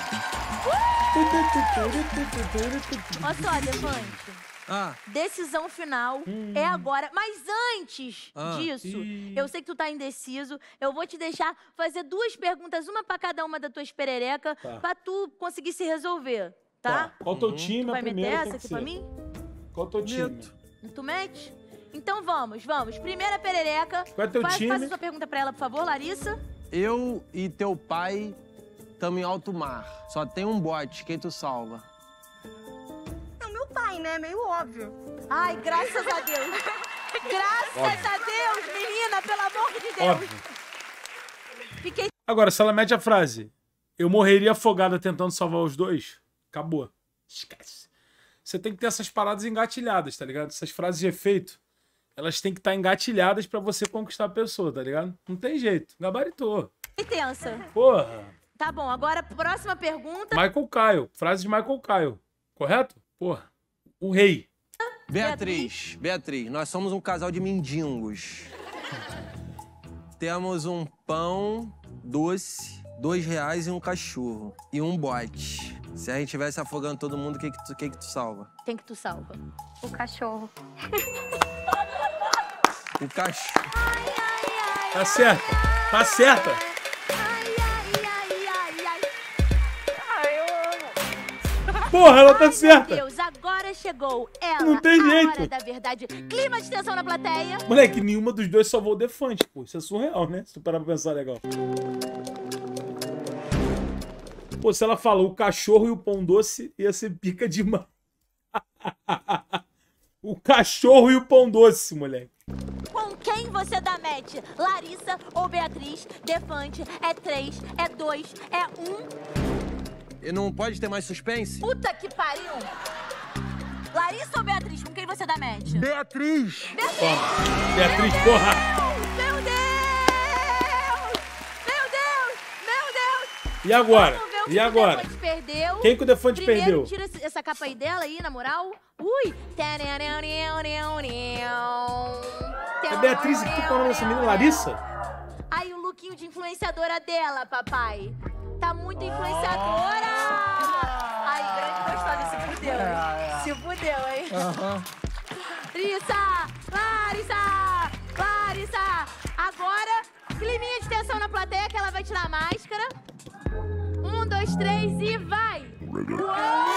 Olha só, Defante. Decisão final é agora. Mas antes disso, eu sei que tu tá indeciso. Eu vou te deixar fazer 2 perguntas, uma pra cada uma da tua esperereca, pra tu conseguir se resolver, tá? Qual o teu time? Tu vai meter essa aqui pra mim? Qual o teu time? Tu mete? Então vamos. Primeira perereca. Qual é teu time? Faz a sua pergunta pra ela, por favor, Larissa. Eu e teu pai estamos em alto mar. Só tem um bote. Quem tu salva? Não, meu pai, né? Meio óbvio. Ai, graças a Deus. Graças a Deus, menina, pelo amor de Deus. Óbvio. Agora, se ela mete a frase, eu morreria afogada tentando salvar os dois, acabou. Esquece. Você tem que ter essas paradas engatilhadas, tá ligado? Essas frases de efeito, elas têm que estar engatilhadas pra você conquistar a pessoa, tá ligado? Não tem jeito. Gabaritou. Intensa. Porra. Tá bom, agora próxima pergunta. Michael Caio. Frase de Michael Caio. Correto? Porra. O rei. Beatriz, nós somos um casal de mendigos. Temos um pão doce, R$2 e um cachorro. E um bote. Se a gente estivesse afogando todo mundo, o que tu salva? Quem que tu salva? O cachorro. O cachorro. Tá certa. Tá certa. Porra, ela tá certa. Meu Deus, agora chegou ela. Não tem jeito. A hora da verdade. Clima de tensão na plateia. Moleque, nenhuma dos dois salvou o Defante, pô. Isso é surreal, né? Se tu parar pra pensar legal. Pô, se ela falou o cachorro e o pão doce, ia ser pica demais. O cachorro e o pão doce, moleque. Com quem você dá match? Larissa ou Beatriz? Defante, é 3, é 2, é 1. E não pode ter mais suspense? Puta que pariu! Larissa ou Beatriz? Com quem você dá match? Beatriz! Beatriz, porra! Meu Deus! Meu Deus! Meu Deus! E agora? Vamos ver o que E agora? o Defante perdeu. Quem que o Defante Primeiro, perdeu? tira essa capa aí dela aí, na moral. Ui! É Beatriz aqui com a nossa menina Larissa? Aí o lookinho de influenciadora dela, papai. Tá muito influenciadora! Ai, grande gostosa, se fudeu, hein? Se fudeu, hein? Larissa! Agora, climinha de tensão na plateia, que ela vai tirar a máscara. 1, 2, 3 e vai! Uou!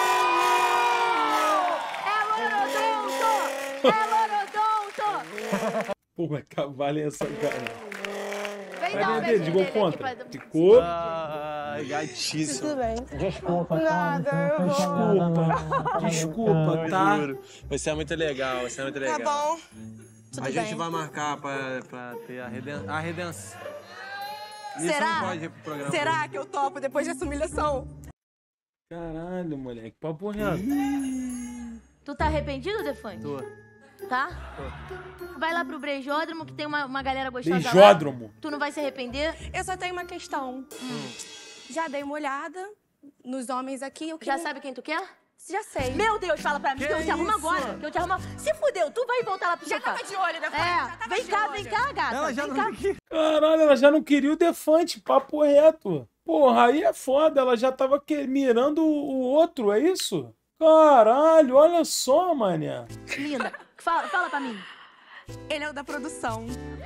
É Lorodonto! Porra, cavalo é essa, cara. Vem dar um Vai beijinho de gol dele contra. aqui pra... Ficou. Ai, gatíssimo. Tudo bem. Desculpa, Nada, eu vou. Desculpa, tá? Você é muito legal, você é muito legal. Tá bom. A gente vai marcar pra ter a redenção. Isso Será? não pode ir pro programa. Será que eu topo depois dessa humilhação? Caralho, moleque. Papo reto. Tu tá arrependido, Defante? Tô. Tá? Vai lá pro Brejódromo, que tem uma galera gostosa Brejódromo? lá. Tu não vai se arrepender? Eu só tenho uma questão. Já dei uma olhada nos homens aqui. Eu Já sabe quem tu quer? Já sei. Meu Deus, fala pra mim que eu te arrumo agora. Que eu te arrumo. Se fudeu, tu vai voltar lá pro Já sofá. tava de olho, Defante. Vem cá, gata. Ela já vem não cá. quis. Caralho, ela já não queria o Defante, papo reto. Porra, aí é foda, ela já tava mirando o outro, é isso? Caralho, olha só, mané. Linda, fala pra mim. Ele é o da produção.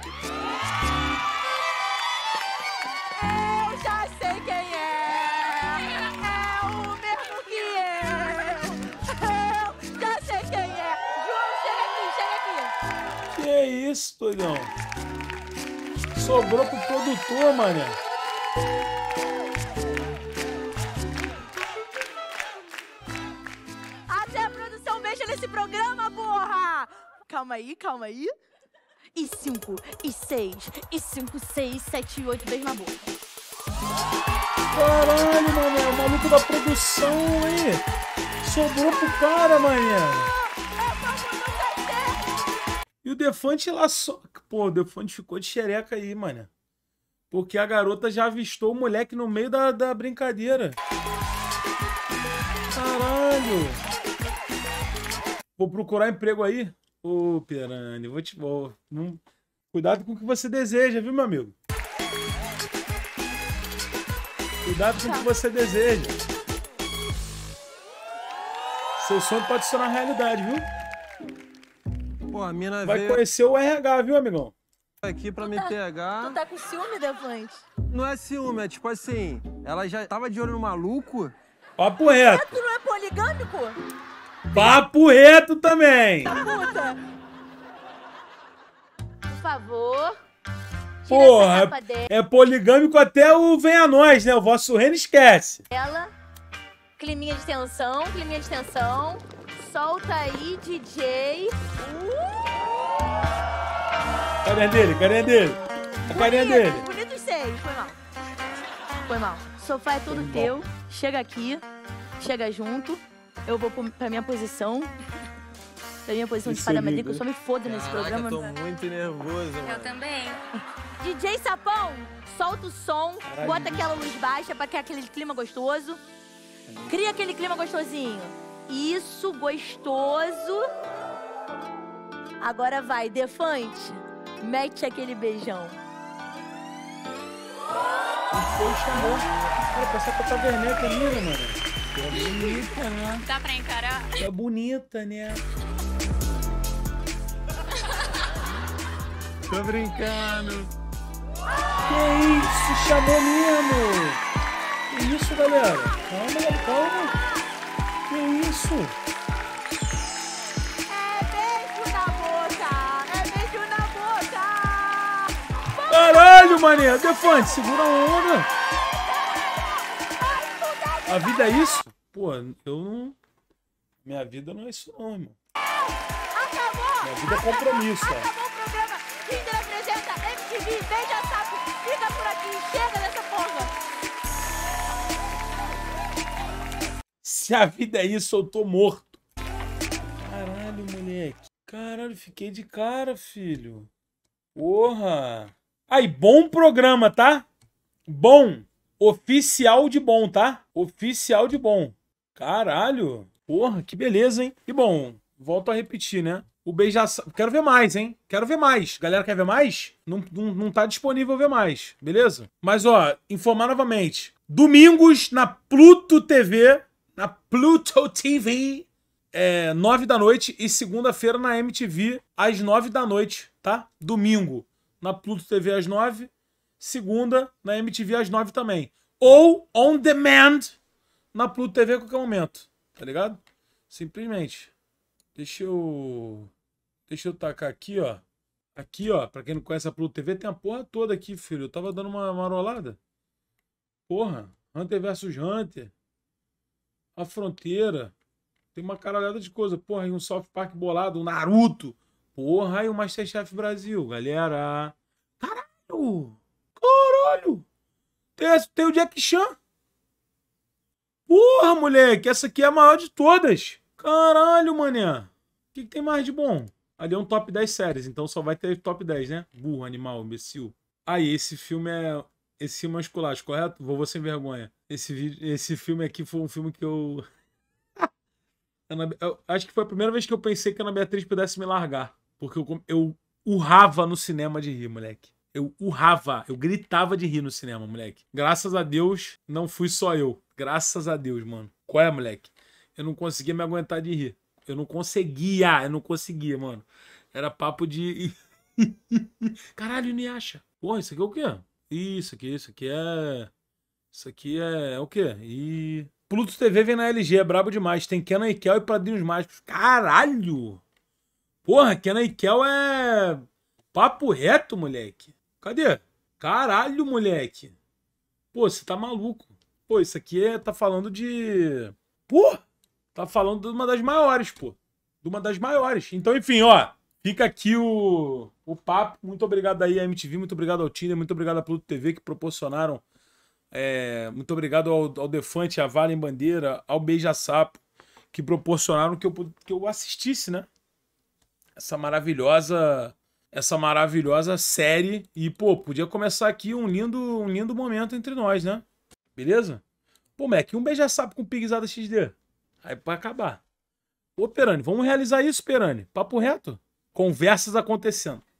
Eu já sei quem é. É o mesmo que eu. Eu já sei quem é. João, chega aqui. Que isso, doidão? Sobrou pro produtor, mané. Até a produção mexa nesse programa, porra! Calma aí. E 5, e 6, e 5, 6, 7 e 8, beijo na boca. Caralho, mané, o maluco da produção aí. Sobrou pro cara, mané. E o Defante lá só... Pô, o Defante ficou de xereca aí, mané. Porque a garota já avistou o moleque no meio da brincadeira. Caralho. Vou procurar emprego aí. Ô, Perani, cuidado com o que você deseja, viu, meu amigo? Cuidado com o que você deseja. Seu sonho pode se tornar realidade, viu? Pô, a mina Vai veio conhecer o RH, viu, amigão? aqui pra me pegar. Tu tá com ciúme, Defante? Não é ciúme, é tipo assim, ela já tava de olho no maluco. Papo reto. Tu não é poligâmico? Papo reto também. Puta. Por favor. Tira Porra, essa capa é poligâmico até o Vem a Nós, né? O vosso reino esquece. dela. Climinha de tensão, climinha de tensão. Solta aí, DJ. Carinha dele, carinha dele. A carinha dele. Bonitos seios, foi mal. Sofá é todo teu. Chega aqui, chega junto. Eu vou pra minha posição. Pra minha posição de fada madrinha, que eu só me fodo nesse programa. Eu tô muito nervoso, mano. Eu também. DJ Sapão, solta o som, bota aquela luz baixa pra criar aquele clima gostoso. Cria aquele clima gostosinho. Isso, gostoso. Agora vai, Defante. Mete aquele beijão. Foi, chamou. Cara, pensar que eu tô vermelha menina, mano. É bonita, né? Dá pra encarar? É bonita, né? Tô brincando. Que isso? Chamou mesmo. Que isso, galera? Calma. Que isso? É beijo na boca! É beijo na boca! Caralho, mané. Defante, segura a onda. A vida é isso? Pô, eu não... Minha vida não é isso não, irmão. Acabou! Minha vida é compromisso, ó. Acabou o programa! Tinder apresenta MTV, beija saco! Fica por aqui, chega dessa porra! Se a vida é isso, eu tô morto. Caralho, moleque. Caralho, fiquei de cara, filho. Porra. Aí, bom programa, tá? Bom. Oficial de bom, tá? Oficial de bom. Caralho. Porra, que beleza, hein? E bom, volto a repetir, né? O beija-saco... Quero ver mais, hein? Quero ver mais. Galera, quer ver mais? Não tá disponível ver mais, beleza? Mas, ó, informar novamente. Domingos na Pluto TV... Na Pluto TV, 9 da noite. E segunda-feira na MTV, às 9 da noite, tá? Domingo, na Pluto TV, às 9. Segunda, na MTV, às 9 também. Ou on demand, na Pluto TV a qualquer momento. Tá ligado? Simplesmente. Deixa eu tacar aqui, ó. Aqui, ó. Pra quem não conhece a Pluto TV, tem a porra toda aqui, filho. Eu tava dando uma marolada. Porra. Hunter vs Hunter. A Fronteira. Tem uma caralhada de coisa. Porra, aí um South Park bolado, um Naruto. Porra, aí o Masterchef Brasil, galera. Caralho! Caralho! Tem o Jack Chan. Porra, moleque, essa aqui é a maior de todas. Caralho, mané. O que tem mais de bom? Ali é um top 10 séries, então só vai ter top 10, né? Burro, animal, imbecil. Aí, esse filme é um esculacho, correto? Vovô sem vergonha. Esse filme aqui foi um filme que eu... Eu acho que foi a primeira vez que eu pensei que a Ana Beatriz pudesse me largar. Porque eu urrava no cinema de rir, moleque. Eu urrava, eu gritava de rir no cinema, moleque. Graças a Deus, não fui só eu. Graças a Deus, mano. Qual é, moleque? Eu não conseguia me aguentar de rir. Eu não conseguia, mano. Era papo de... Caralho, Niasha. Pô, isso aqui é o quê? Isso aqui é o quê? E... Pluto TV vem na LG, é brabo demais. Tem Kenan e Kel e Padrinhos Mágicos. Caralho! Porra, Kenan e Kel é... Papo reto, moleque. Cadê? Caralho, moleque. Pô, você tá maluco. Pô, isso aqui tá falando de... Pô! Tá falando de uma das maiores, pô. De uma das maiores. Então, enfim, ó. Fica aqui o papo. Muito obrigado aí à MTV, muito obrigado ao Tinder, muito obrigado à Pluto TV que proporcionaram. Muito obrigado ao Defante, à Vale em Bandeira, ao Beija-Sapo, que proporcionaram que eu assistisse, né? Essa maravilhosa série. E, pô, podia começar aqui um lindo momento entre nós, né? Beleza? Pô, Mac, um Beija-Sapo com Pigzada XD. Aí pra acabar. Ô, Perani, vamos realizar isso, Perani. Papo reto. Conversas acontecendo.